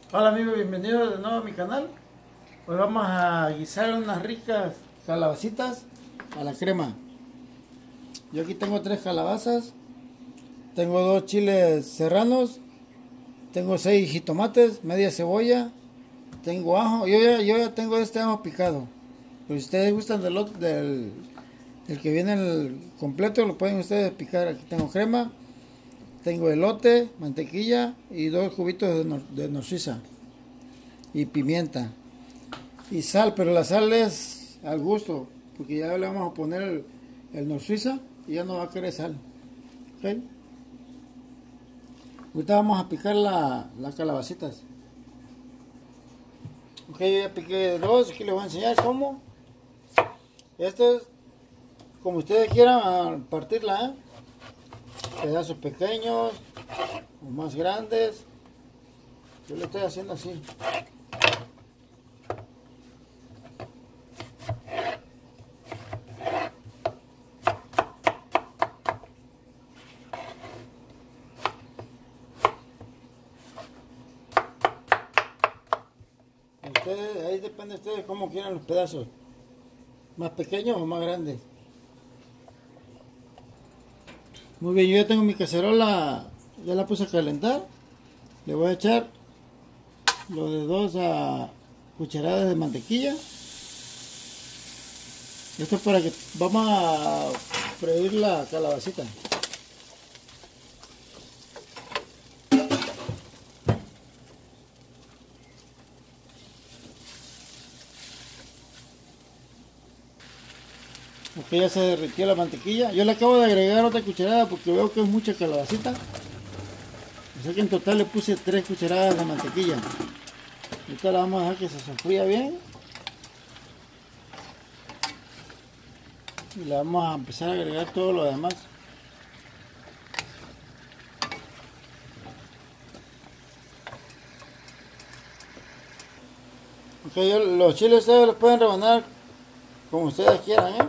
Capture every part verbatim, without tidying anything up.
Hola amigos, bienvenidos de nuevo a mi canal. Hoy vamos a guisar unas ricas calabacitas a la crema. Yo aquí tengo tres calabazas, tengo dos chiles serranos, tengo seis jitomates, media cebolla, tengo ajo. Yo ya, yo ya tengo este ajo picado. Pero si ustedes gustan del, ot- del, del que viene el completo, lo pueden ustedes picar. Aquí tengo crema, tengo elote, mantequilla y dos cubitos de, nor, de norciza y pimienta. Y sal, pero la sal es al gusto, porque ya le vamos a poner el, el nor suiza y ya no va a querer sal. ¿Okay? Ahorita vamos a picar la, las calabacitas. Ok, yo ya piqué dos, aquí les voy a enseñar cómo. Esto es como ustedes quieran partirla, ¿eh? Pedazos pequeños o más grandes. Yo lo estoy haciendo así. Ustedes, ahí depende de ustedes cómo quieran los pedazos. Más pequeños o más grandes. Muy bien, yo ya tengo mi cacerola, ya la puse a calentar. Le voy a echar lo de dos a cucharadas de mantequilla. Esto es para que vamos a freír la calabacita. Ok, ya se derritió la mantequilla. Yo le acabo de agregar otra cucharada porque veo que es mucha calabacita. O sea que en total le puse tres cucharadas de mantequilla. Ahorita la vamos a dejar que se sofría bien. Y le vamos a empezar a agregar todo lo demás. Ok, yo, los chiles ustedes los pueden rebanar como ustedes quieran, ¿eh?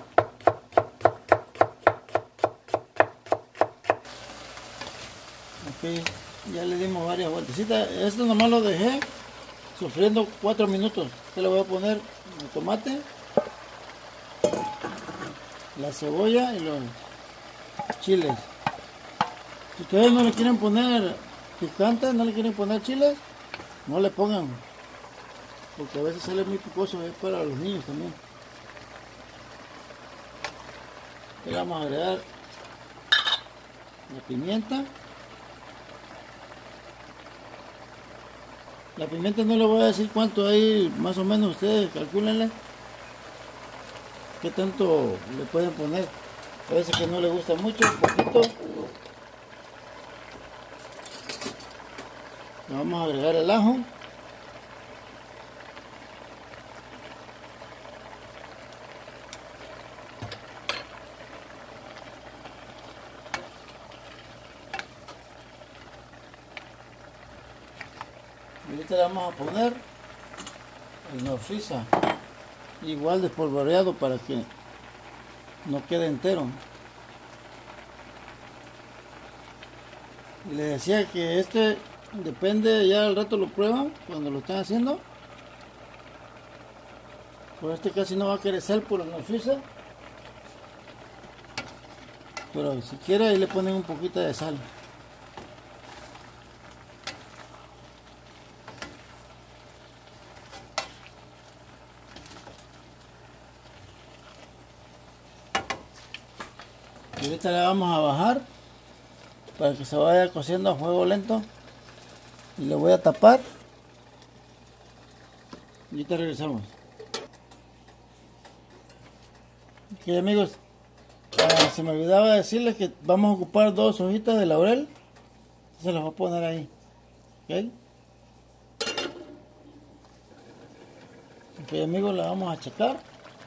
Ok, ya le dimos varias vueltecitas. Esto nomás lo dejé sufriendo cuatro minutos. Yo le voy a poner el tomate, la cebolla y los chiles. Si ustedes no le quieren poner picante, no le quieren poner chiles, no le pongan, porque a veces sale muy picoso, es para los niños también. Le vamos a agregar la pimienta. La pimienta no le voy a decir cuánto hay, más o menos ustedes calcúlenle qué tanto le pueden poner. A veces que no le gusta mucho, un poquito. Le vamos a agregar el ajo. Y ahorita le vamos a poner el nor suiza, igual despolvoreado para que no quede entero. Y les decía que este depende, ya al rato lo prueban cuando lo están haciendo. Por este casi no va a querer sal por el nor suiza, pero si quiere ahí le ponen un poquito de sal. Y ahorita le vamos a bajar para que se vaya cociendo a fuego lento. Y le voy a tapar. Y ahorita regresamos. Ok amigos, ah, se me olvidaba decirles que vamos a ocupar dos hojitas de laurel. Se las voy a poner ahí. Ok, okay amigos, la vamos a checar.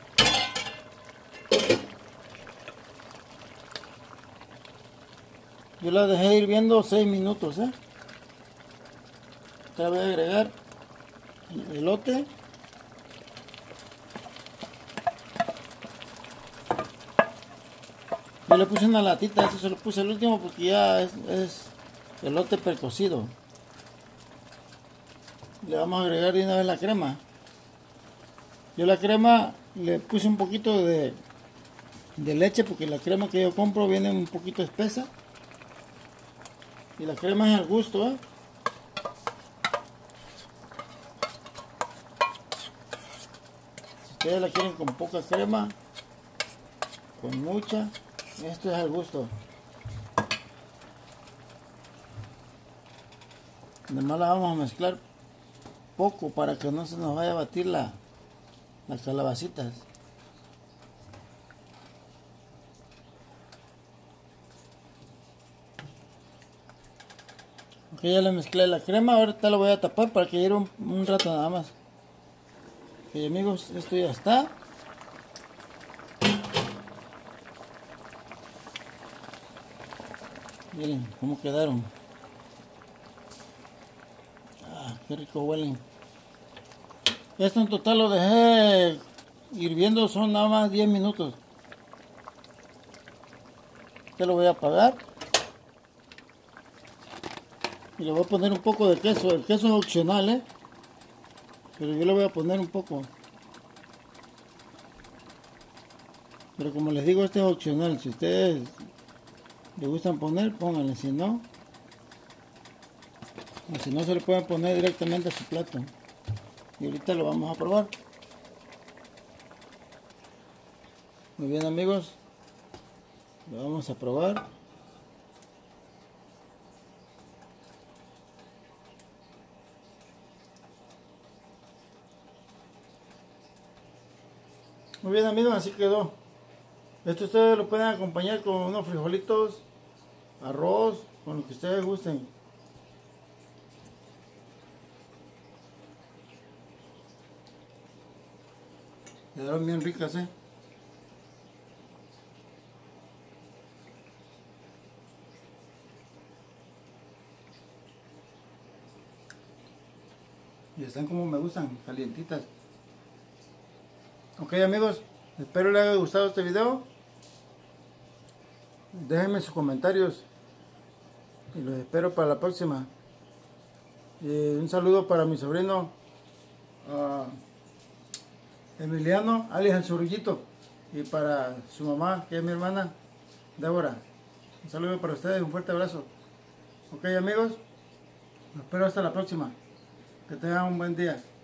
Yo la dejé hirviendo seis minutos, ¿eh? Ahora voy a agregar el elote. Yo le puse una latita, eso se lo puse el último porque ya es, es elote precocido. le vamos a agregar de una vez la crema. Yo la crema le puse un poquito de, de leche porque la crema que yo compro viene un poquito espesa. Y la crema es al gusto, ¿eh? Si ustedes la quieren con poca crema, con mucha, esto es al gusto. Además la vamos a mezclar poco para que no se nos vaya a batir la, las calabacitas. Ok, ya le mezclé la crema, ahorita lo voy a tapar para que lleve un, un rato nada más. Ok amigos, esto ya está. Miren cómo quedaron. Ah, qué rico huelen. Esto en total lo dejé hirviendo, son nada más diez minutos. Ya lo voy a apagar. Y le voy a poner un poco de queso. El queso es opcional, ¿eh? Pero yo le voy a poner un poco. Pero como les digo, este es opcional. Si ustedes les gustan poner, pónganle. Si no, o si no, se le pueden poner directamente a su plato. Y ahorita lo vamos a probar. Muy bien amigos. Lo vamos a probar. Muy bien amigos, así quedó. Esto ustedes lo pueden acompañar con unos frijolitos, arroz, con lo que ustedes gusten. Quedaron bien ricas, ¿eh? Y están como me gustan, calientitas. Ok amigos, espero les haya gustado este video. Déjenme sus comentarios y los espero para la próxima. Y un saludo para mi sobrino uh, Emiliano, alias el Zorrillito, y para su mamá, que es mi hermana Débora. Un saludo para ustedes, un fuerte abrazo. Ok amigos, los espero hasta la próxima. Que tengan un buen día.